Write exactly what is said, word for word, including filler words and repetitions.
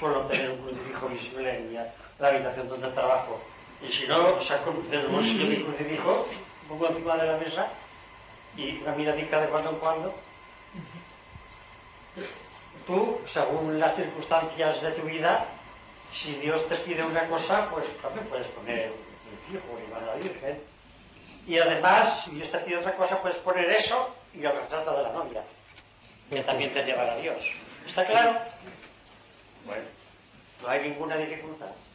suelo tener un crucifijo visible en la habitación donde trabajo. Y si no, saco del bolsillo mi crucifijo, pongo encima de la mesa y una miradica de cuando en cuando. Tú, según las circunstancias de tu vida, si Dios te pide una cosa, pues también puedes poner un fijo y a la Virgen. Y además, si Dios te pide otra cosa, puedes poner eso y el retrato de la novia, que también te llevará a Dios. ¿Está claro? Bueno, no hay ninguna dificultad.